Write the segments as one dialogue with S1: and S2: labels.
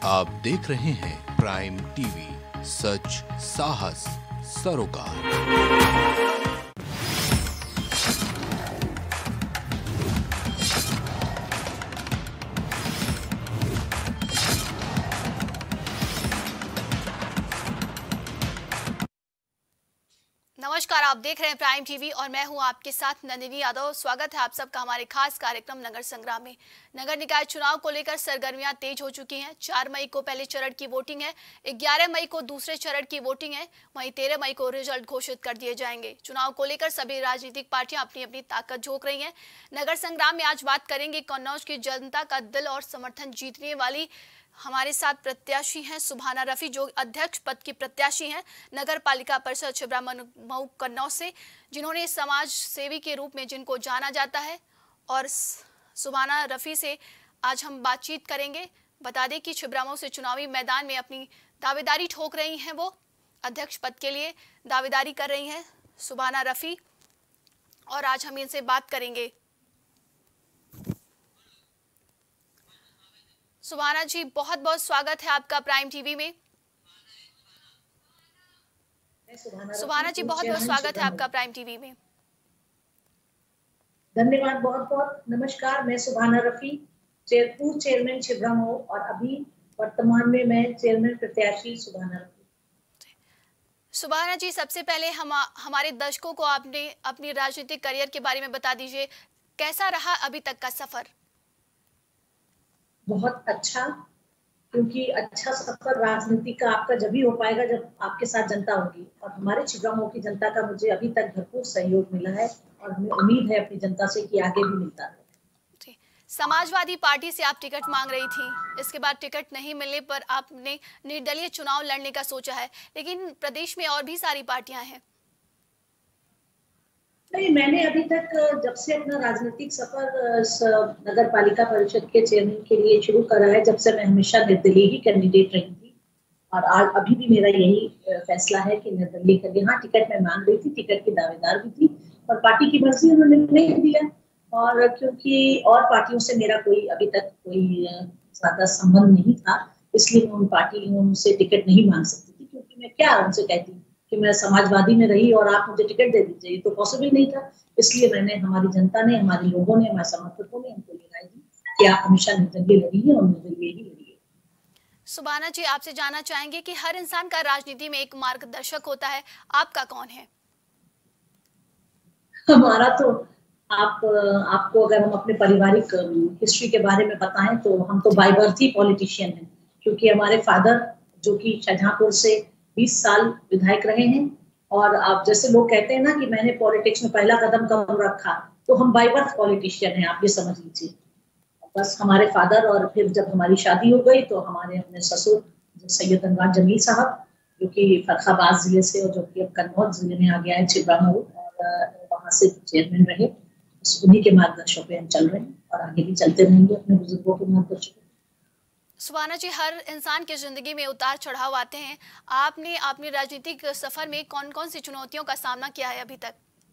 S1: आप देख रहे हैं प्राइम टीवी, सच साहस सरोकार।
S2: नमस्कार, आप देख रहे हैं प्राइम टीवी और मैं हूं आपके साथ नंदिनी यादव। स्वागत है आप सबका हमारे खास कार्यक्रम नगर संग्राम में। नगर निकाय चुनाव को लेकर सरगर्मियां तेज हो चुकी हैं। 4 मई को पहले चरण की वोटिंग है, 11 मई को दूसरे चरण की वोटिंग है, वहीं 13 मई को रिजल्ट घोषित कर दिए जाएंगे। चुनाव को लेकर सभी राजनीतिक पार्टियां अपनी अपनी ताकत झोंक रही हैं। नगर संग्राम में आज बात करेंगे कन्नौज की जनता का दिल और समर्थन जीतने वाली हमारे साथ प्रत्याशी हैं सुभाना रफी, जो अध्यक्ष पद की प्रत्याशी हैं नगर पालिका परिषद छिबरामऊ कन्नौज से, जिन्होंने समाज सेवी के रूप में जिनको जाना जाता है। और सुभाना रफी से आज हम बातचीत करेंगे। बता दें कि छिबरामऊ से चुनावी मैदान में अपनी दावेदारी ठोक रही हैं, वो अध्यक्ष पद के लिए दावेदारी कर रही हैं सुभाना रफी, और आज हम इनसे बात करेंगे। सुभाना जी, बहुत बहुत स्वागत है आपका प्राइम टीवी में। सुभाना जी, बहुत बहुत स्वागत है आपका प्राइम टीवी में।
S3: धन्यवाद, बहुत बहुत नमस्कार। मैं सुभाना रफी, पूर्व चेयरमैन छिबरामऊ और अभी वर्तमान में मैं चेयरमैन प्रत्याशी सुभाना रफी।
S2: सुभाना जी, सबसे पहले हमारे दर्शकों को आपने अपनी राजनीतिक करियर के बारे में बता दीजिए, कैसा रहा अभी तक का सफर?
S3: बहुत अच्छा, क्योंकि अच्छा सफर राजनीति का आपका जब ही हो पाएगा जब आपके साथ जनता होगी, और हमारे छिबरामऊ की जनता का मुझे अभी तक भरपूर सहयोग मिला है और हमें उम्मीद है अपनी जनता से कि आगे भी मिलता है।
S2: समाजवादी पार्टी से आप टिकट मांग रही थी, इसके बाद टिकट नहीं मिलने पर आपने निर्दलीय चुनाव लड़ने का सोचा है, लेकिन प्रदेश में और भी सारी पार्टियां हैं।
S3: नहीं, मैंने अभी तक जब से अपना राजनीतिक सफर नगर पालिका परिषद के चेयरमैन के लिए शुरू करा है, जब से मैं हमेशा निर्दलीय ही कैंडिडेट रही थी, और आज अभी भी मेरा यही फैसला है कि निर्दलीय करके। हाँ, टिकट मैं मांग रही थी, टिकट की दावेदार भी थी, और पार्टी की मर्जी उन्होंने नहीं दिया, और क्योंकि और पार्टियों से मेरा कोई अभी तक कोई ज्यादा संबंध नहीं था, इसलिए मैं उन पार्टियों से टिकट नहीं मांग सकती थी, क्योंकि मैं क्या उनसे कहती कि मैं समाजवादी में रही और आप मुझे टिकट दे दीजिए, ये तो पॉसिबल नहीं था। इसलिए मैंने, हमारी जनता ने, हमारे लोगों ने, हमारे समर्थकों ने हमको ये राय दी कि आप हमेशा निर्दलीय लड़िए और निर्दलीय ही लड़िए।
S2: सुभाना जी, आपसे जानना चाहेंगे कि हर इंसान का राजनीति में एक मार्गदर्शक होता है, आपका कौन है?
S3: हमारा तो आपको अगर हम अपने पारिवारिक हिस्ट्री के बारे में बताएं तो हम तो बाय बर्थ ही पॉलिटिशियन हैं, क्योंकि हमारे फादर जो कि शाहजहांपुर से 20 साल विधायक रहे हैं, और आप जैसे लोग कहते हैं ना कि मैंने पॉलिटिक्स में पहला कदम कब रखा, तो हम बाय बर्थ पॉलिटिशियन हैं, आप ये समझ लीजिए। बस हमारे फादर, और फिर जब हमारी शादी हो गई तो हमारे अपने ससुर सैयद अनवार जमील साहब, जो कि फर्रुखाबाद जिले से और जो कि अब कन्नौज जिले में आ गया है छिबरामऊ, और वहां से चेयरमैन रहे। उन्हीं के मार्गदर्शन पे हम चल रहे हैं और आगे भी चलते रहेंगे अपने बुजुर्गों के मार्गदर्शन।
S2: सुभाना जी, हर इंसान की जिंदगी में उतार चढ़ाव आते हैं। आपने अपने राजनीतिक सफर में कौन कौन सी चुनौतियों का सामना किया है अभी तक?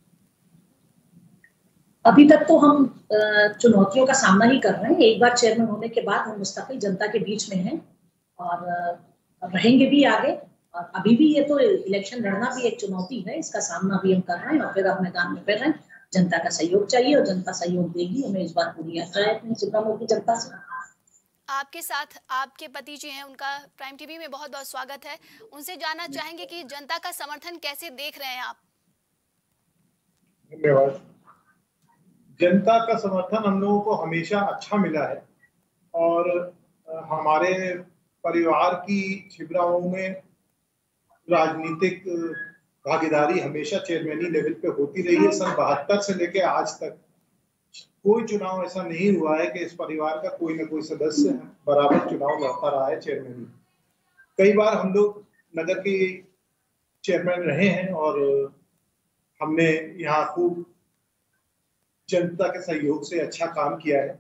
S3: अभी तक तो हम चुनौतियों का सामना ही कर रहे हैं। एक बार चेयरमैन होने के बाद हम मुस्तकिल जनता के बीच में हैं और रहेंगे भी आगे। और अभी भी ये तो इलेक्शन लड़ना भी एक चुनौती है, इसका सामना भी हम कर रहे हैं और फिर अब मैदान में फिर रहे हैं। जनता का सहयोग चाहिए और जनता सहयोग देगी, हमें इस बार पूरी आशा है अपने छिबरामऊ की जनता से।
S2: आपके साथ आपके पति जी हैं, उनका प्राइम टीवी में बहुत बहुत स्वागत है। उनसे जानना चाहेंगे कि जनता का समर्थन कैसे देख रहे हैं आप?
S4: धन्यवाद। जनता का समर्थन हम लोगों को हमेशा अच्छा मिला है, और हमारे परिवार की छिबरामऊ में राजनीतिक भागीदारी हमेशा चेयरमैनी लेवल पे होती रही है। सन 72 से लेके आज तक कोई चुनाव ऐसा नहीं हुआ है कि इस परिवार का कोई न कोई सदस्य बराबर चुनाव लड़ता रहा है चेयरमैन। कई बार हम लोग नगर के चेयरमैन रहे हैं और हमने यहाँ खूब जनता के सहयोग से अच्छा काम किया है।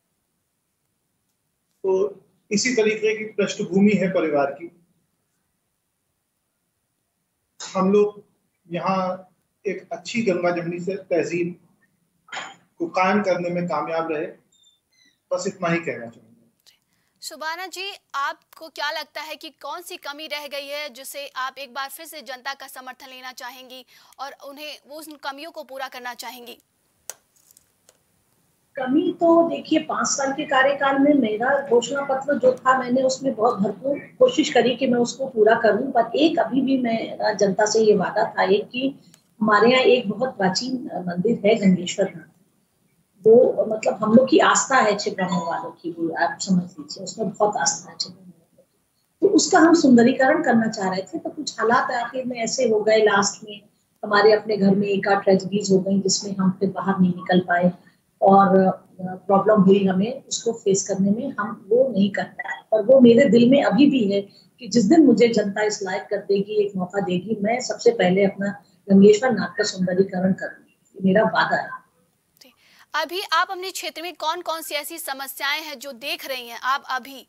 S4: तो इसी तरीके की पृष्ठभूमि है परिवार की। हम लोग यहाँ एक अच्छी गंगा जमनी से तहजीब को कायम करने में कामयाब रहे, बस इतना ही कहना चाहूंगा।
S2: सुबाना जी, आपको क्या लगता है कि कौन सी कमी रह गई है जिसे आप एक बार फिर से जनता का समर्थन लेना चाहेंगी और उन्हें वो उन कमियों को पूरा करना चाहेंगी?
S3: कमी तो देखिए 5 साल के कार्यकाल में मेरा घोषणा पत्र जो था मैंने उसमें बहुत भरपूर कोशिश करी कि मैं उसको पूरा करूं, पर एक अभी भी मेरा जनता से ये वादा था एक कि हमारे यहाँ एक बहुत प्राचीन मंदिर है गंगेश्वर नाथ। वो मतलब हम लोग की आस्था है छिबरामऊ वालों की, वो आप समझ लीजिए उसमें बहुत आस्था है छिबरामऊ वालों की। तो उसका हम सुंदरीकरण करना चाह रहे थे, तो कुछ हालात आखिर में ऐसे हो गए लास्ट में, हमारे अपने घर में एक आध ट्रेजेडीज हो गई जिसमें हम फिर बाहर नहीं निकल पाए और प्रॉब्लम हुई हमें उसको फेस करने में, हम वो नहीं कर पाए। पर वो मेरे दिल में अभी भी है कि जिस दिन मुझे जनता इस लायक कर देगी, एक मौका देगी, मैं सबसे पहले अपना गंगेश्वर नाथ का सुंदरीकरण करूंगी, मेरा वादा है।
S2: अभी आप अपने क्षेत्र में कौन कौन सी ऐसी समस्याएं हैं जो देख रही हैं आप अभी?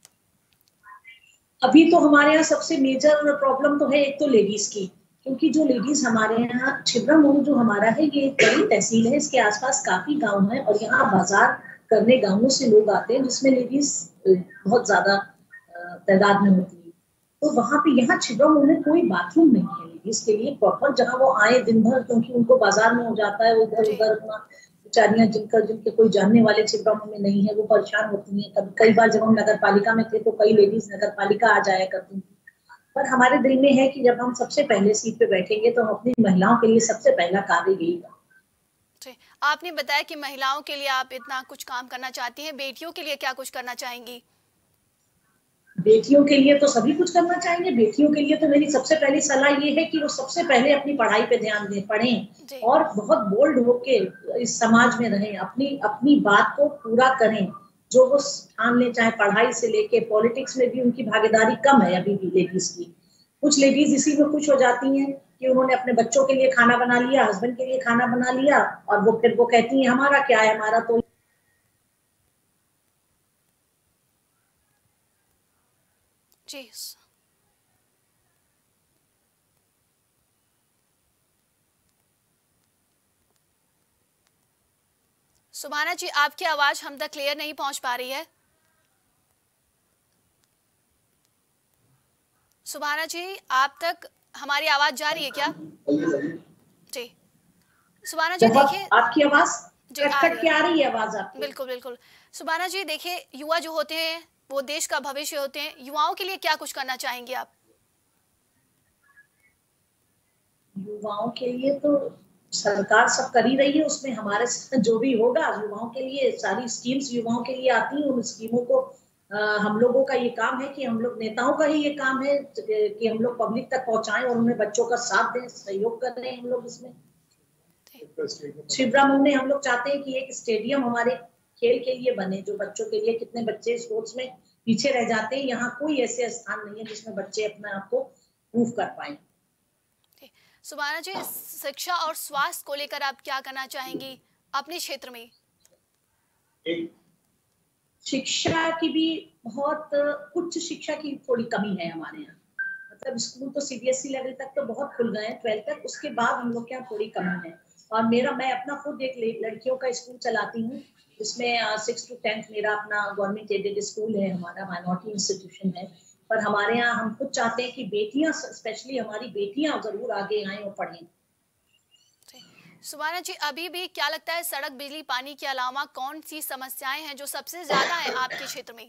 S3: अभी तो हमारे यहाँ सबसे मेजर प्रॉब्लम तो है एक तो लेडीज की, क्योंकि जो लेडीज हमारे यहाँ छिबरामऊ जो हमारा है ये एक बड़ी तहसील है, इसके आसपास काफी गांव है और यहाँ बाजार करने गांवों से लोग आते हैं जिसमें लेडीज बहुत ज्यादा तादाद में होती है। तो वहां पे यहाँ छिबरामऊ में कोई बाथरूम नहीं है लेडीज के लिए प्रॉपर, जहाँ वो आए दिन भर, क्योंकि उनको बाजार में हो जाता है उधर उधर अपना बेचारियां जिनके कोई जानने वाले छिबरामऊ में नहीं है वो परेशान होती हैं। कभी कई बार जब हम नगर पालिका में थे तो कई लेडीज नगर पालिका आ जाया करती थी, पर हमारे दिल में है कि जब हम सबसे पहले सीट पे बैठेंगे तो हम अपनी महिलाओं के लिए सबसे पहला कार्य यही करेंगे।
S2: आपने बताया कि महिलाओं के लिए आप इतना कुछ काम करना चाहती हैं, बेटियों के लिए क्या कुछ करना चाहेंगी?
S3: बेटियों के लिए तो सभी कुछ करना चाहेंगे। बेटियों के लिए तो मेरी सबसे पहली सलाह ये है कि वो सबसे पहले अपनी पढ़ाई पे ध्यान दें, पढ़ें और बहुत बोल्ड होके इस समाज में रहें, अपनी अपनी बात को पूरा करें जो वो ठान ले, चाहे पढ़ाई से लेके पॉलिटिक्स में भी उनकी भागीदारी कम है अभी भी लेडीज की। कुछ लेडीज इसी में खुश हो जाती हैं कि उन्होंने अपने बच्चों के लिए खाना बना लिया, हस्बैंड के लिए खाना बना लिया और वो फिर वो कहती हैं हमारा क्या है, हमारा तो
S2: जी। सुबाना जी, आपकी आवाज हम तक क्लियर नहीं पहुंच पा रही है। सुबाना जी, आप तक हमारी आवाज जा रही है क्या? जी सुबाना जी, देखिए
S3: आपकी आवाज कट के आ रही है आवाज आपकी।
S2: बिल्कुल बिल्कुल। सुबाना जी, देखिए युवा जो होते हैं वो देश का भविष्य होते हैं, युवाओं के लिए क्या कुछ करना चाहेंगे आप?
S3: युवाओं के लिए तो सरकार सब कर ही रही है, उसमें हमारे जो भी होगा युवाओं के लिए सारी स्कीम्स युवाओं के लिए आती हैं। उन स्कीमों को हम लोगों का ये काम है कि हम लोग नेताओं का ही ये काम है कि हम लोग पब्लिक तक पहुंचाएं और उन्हें बच्चों का साथ दें, सहयोग कर रहे हैं हम लोग इसमें। छिबरामऊ में हम लोग चाहते हैं कि एक स्टेडियम हमारे खेल के लिए बने, जो बच्चों के लिए, कितने बच्चे स्पोर्ट्स में पीछे रह जाते हैं, यहाँ कोई ऐसे स्थान नहीं है जिसमें बच्चे अपने आप को प्रूव कर पाए।
S2: सुबाना जी, शिक्षा और स्वास्थ्य को लेकर आप क्या करना चाहेंगी अपने क्षेत्र में?
S3: शिक्षा की भी बहुत उच्च शिक्षा की थोड़ी कमी है हमारे यहाँ, मतलब स्कूल तो सीबीएसई लेवल तक तो बहुत खुल गए हैं, 12th तक, उसके बाद हम लोग के यहाँ थोड़ी कमी है। और मैं अपना खुद एक लड़कियों का स्कूल चलाती हूँ जिसमें 6 to 10 मेरा अपना गवर्नमेंट एडेड स्कूल है, हमारा माइनॉरिटी इंस्टीट्यूशन है। पर हमारे यहाँ हम खुद चाहते हैं कि बेटियां, स्पेशली हमारी बेटियां जरूर आगे आए और पढ़ें।
S2: सुबाना जी, अभी भी क्या लगता है सड़क, बिजली, पानी के अलावा कौन सी समस्याएं हैं जो सबसे ज्यादा है आपके क्षेत्र में?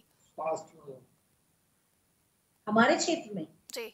S3: हमारे क्षेत्र में
S2: जी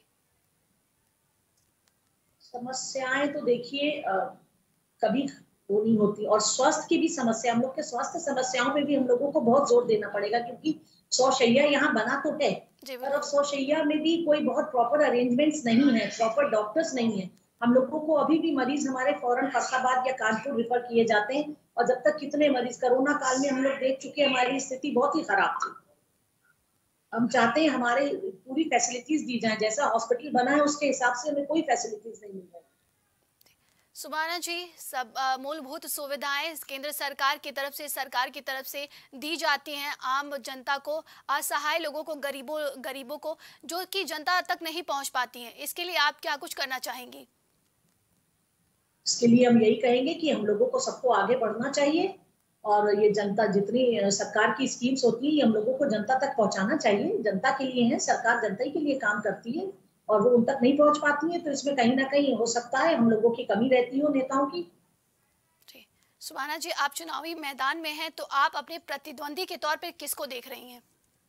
S3: समस्याएं तो देखिए कभी वो नहीं होती, और स्वास्थ्य की भी समस्या, हम लोग के स्वास्थ्य समस्याओं में भी हम लोगों को बहुत जोर देना पड़ेगा, क्योंकि 100 शैय्या यहाँ बना तो है पर अब 100 शैय्या में भी कोई बहुत प्रॉपर अरेंजमेंट्स नहीं है, प्रॉपर डॉक्टर्स नहीं है। हम लोगों को अभी भी मरीज हमारे फौरन फरीदाबाद या कानपुर रेफर किए जाते हैं, और जब तक कितने मरीज, कोरोना काल में हम लोग देख चुके, हमारी स्थिति बहुत ही खराब थी। हम चाहते हैं हमारे पूरी फैसिलिटीज दी जाए, जैसा हॉस्पिटल बना है उसके हिसाब से हमें कोई फैसिलिटीज नहीं मिल रही।
S2: सुबाना जी, सब मूलभूत सुविधाएं केंद्र सरकार की तरफ से दी जाती हैं आम जनता को, असहाय लोगों को, गरीबों को, जो कि जनता तक नहीं पहुंच पाती हैं। इसके लिए आप क्या कुछ करना चाहेंगी?
S3: इसके लिए हम यही कहेंगे कि हम लोगों को सबको आगे बढ़ना चाहिए और ये जनता जितनी सरकार की स्कीम्स होती है ये हम लोगों को जनता तक पहुंचाना चाहिए। जनता के लिए है, सरकार जनता ही के लिए काम करती है और वो उन तक नहीं पहुंच पाती है, तो इसमें कहीं ना कहीं हो सकता है हम लोगों की कमी रहती हो नेताओं की।
S2: सुभाना जी, आप चुनावी मैदान में हैं तो आप अपने प्रतिद्वंदी के तौर पर किसको देख रही हैं?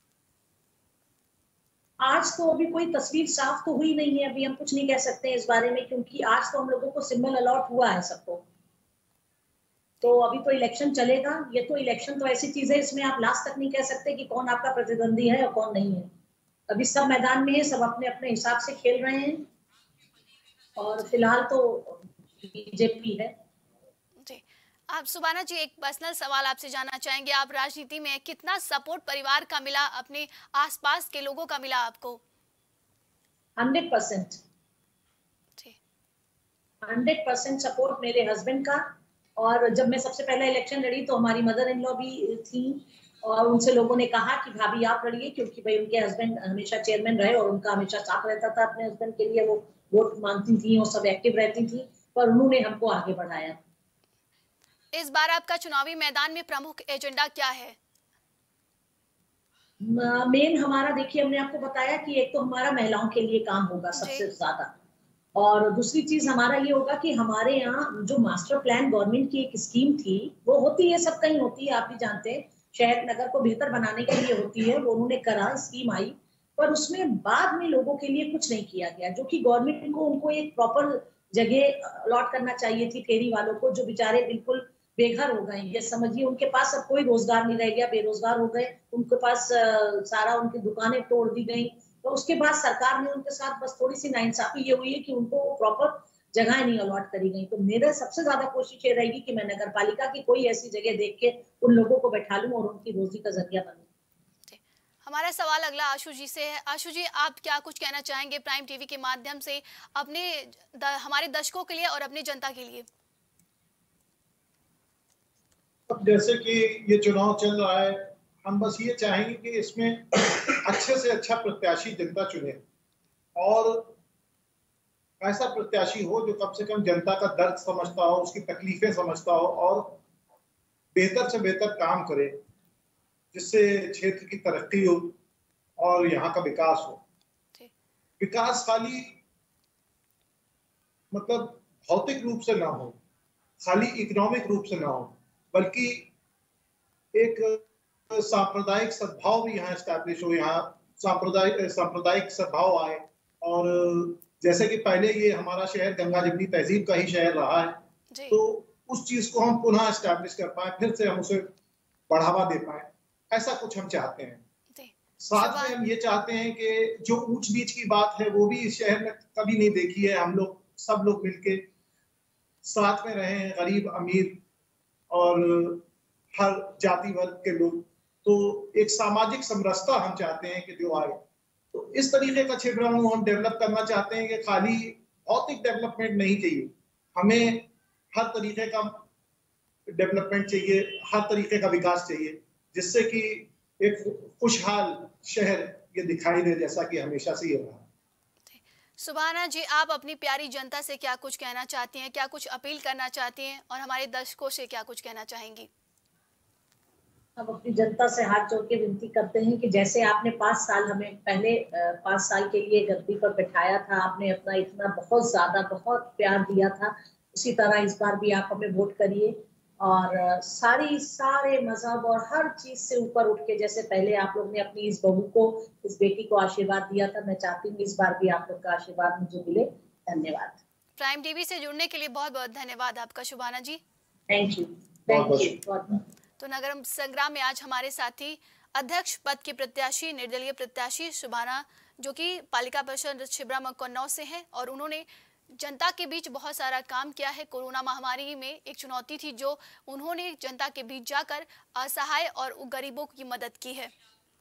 S3: आज तो अभी कोई तस्वीर साफ तो हुई नहीं है, अभी हम कुछ नहीं कह सकते हैं इस बारे में, क्योंकि आज तो हम लोगों को सिंबल अलॉट हुआ है सबको, तो अभी तो इलेक्शन चलेगा। ये तो इलेक्शन तो ऐसी चीज है, इसमें आप लास्ट तक नहीं कह सकते कि कौन आपका प्रतिद्वंदी है और कौन नहीं है। अभी सब मैदान में है, सब अपने अपने हिसाब से खेल रहे हैं और फिलहाल तो बीजेपी है।
S2: आप सुभाना जी, एक पर्सनल सवाल आपसे जानना चाहेंगे, आप राजनीति में कितना सपोर्ट परिवार का मिला, अपने आसपास के लोगों का मिला आपको?
S3: 100%। 100% सपोर्ट मेरे हस्बैंड का। और जब मैं सबसे पहले इलेक्शन लड़ी तो हमारी मदर इन लॉ भी थी और उनसे लोगों ने कहा कि भाभी आप लड़िए, क्योंकि भाई उनके हस्बैंड हमेशा चेयरमैन रहे और उनका हमेशा साथ रहता था अपने हस्बैंड के लिए, वो वोट मांगती थी और सब एक्टिव रहती थी, पर उन्होंने हमको आगे बढ़ाया।
S2: इस बार आपका चुनावी मैदान में प्रमुख एजेंडा क्या है?
S3: मेन हमारा, देखिए हमने आपको बताया कि एक तो हमारा महिलाओं के लिए काम होगा सबसे ज्यादा, और दूसरी चीज हमारा ये होगा कि हमारे यहाँ जो मास्टर प्लान गवर्नमेंट की एक स्कीम थी, वो होती है सब कहीं होती है, आप भी जानते हैं, शहर नगर को बेहतर बनाने के लिए होती है, वो उन्होंने करा, स्कीम आई, पर उसमें बाद में लोगों के लिए कुछ नहीं किया गया, जो कि गवर्नमेंट को उनको एक प्रॉपर जगह अलॉट करना चाहिए थी फेरी वालों को, जो बेचारे बिल्कुल बेघर हो गए। ये समझिए उनके पास अब कोई रोजगार नहीं रह गया, बेरोजगार हो गए, उनके पास सारा उनकी दुकानें तोड़ दी गई, तो उसके बाद सरकार ने उनके साथ बस थोड़ी सी नाइंसाफी ये हुई है कि उनको प्रॉपर जगह नहीं अलॉट करी गई। तो मेरा सबसे ज्यादा कोशिश ये रहेगी कि मैं नगर पालिका की कोई ऐसी जगह देख के उन लोगों को बैठा लूं और उनकी रोजी का जरिया बनूं।
S2: हमारा सवाल अगला आशु जी से है। आशु जी, आप क्या कुछ कहना चाहेंगे प्राइम टीवी के माध्यम से अपने हमारे दर्शकों के लिए और अपनी जनता के लिए?
S4: अब जैसे कि ये चुनाव चल रहा है, हम बस ये चाहेंगे कि इसमें अच्छे से अच्छा प्रत्याशी जनता चुने और ऐसा प्रत्याशी हो जो कम से कम जनता का दर्द समझता हो, उसकी तकलीफें समझता हो और बेहतर से बेहतर काम करे, जिससे क्षेत्र की तरक्की हो और यहाँ का विकास हो। विकास खाली मतलब भौतिक रूप से ना हो, खाली इकोनॉमिक रूप से ना हो, बल्कि एक सांप्रदायिक सद्भाव भी यहाँ एस्टैब्लिश हो, यहाँ सांप्रदायिक सद्भाव आए। और जैसे कि पहले ये हमारा शहर गंगा जमुनी तहजीब का ही शहर रहा है, तो उस चीज को हम पुनः एस्टैब्लिश कर पाए, फिर से हम उसे बढ़ावा दे पाए, ऐसा कुछ हम चाहते हैं। साथ में हम ये चाहते हैं कि जो ऊंच नीच की बात है वो भी इस शहर में कभी नहीं देखी है। हम लोग सब लोग मिलके साथ में रहे हैं, गरीब अमीर और हर जाति वर्ग के लोग, तो एक सामाजिक समरसता हम चाहते हैं कि जो आए। तो इस तरीके का छिबरामऊ हम डेवलप करना चाहते हैं कि खाली भौतिक डेवलपमेंट नहीं चाहिए, हमें हर तरीके का डेवलपमेंट चाहिए, हर तरीके का विकास चाहिए, जिससे कि एक खुशहाल शहर ये दिखाई दे, जैसा कि हमेशा से ये रहा।
S2: सुभाना जी, आप अपनी प्यारी जनता से क्या कुछ कहना चाहती हैं, क्या कुछ अपील करना चाहती हैं और हमारे दर्शकों से क्या कुछ कहना चाहेंगी?
S3: हम अपनी जनता से हाथ जोड़ के विनती करते हैं कि जैसे आपने 5 साल हमें पहले 5 साल के लिए गद्दी पर बैठाया था, आपने अपना इतना बहुत ज्यादा बहुत प्यार दिया था, उसी तरह इस बार भी आप हमें वोट करिए और सारे मजहब और हर चीज से ऊपर उठ के, जैसे पहले आप लोग ने अपनी इस बहू को, इस बेटी को आशीर्वाद दिया था, मैं चाहती हूँ इस बार भी आप लोग का आशीर्वाद मुझे मिले। धन्यवाद।
S2: प्राइम टीवी से जुड़ने के लिए बहुत बहुत धन्यवाद आपका शुभाना जी।
S3: Thank you.
S2: तो नगर संग्राम में आज हमारे साथी अध्यक्ष पद के प्रत्याशी, निर्दलीय प्रत्याशी शुभाना, जो कि पालिका परिषद छिबरामऊ कन्नौज से हैं और उन्होंने जनता के बीच बहुत सारा काम किया है। कोरोना महामारी में एक चुनौती थी जो उन्होंने जनता के बीच जाकर असहाय और गरीबों की मदद की है।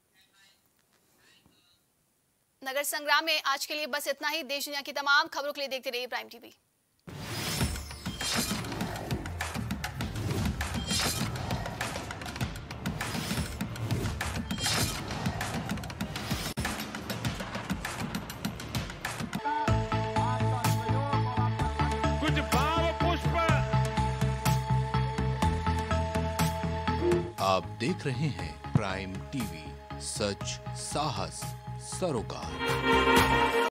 S2: नगर संग्राम में आज के लिए बस इतना ही। देश दुनिया की तमाम खबरों के लिए देखते रहिए प्राइम टीवी।
S1: आप देख रहे हैं प्राइम टीवी, सच साहस सरोकार।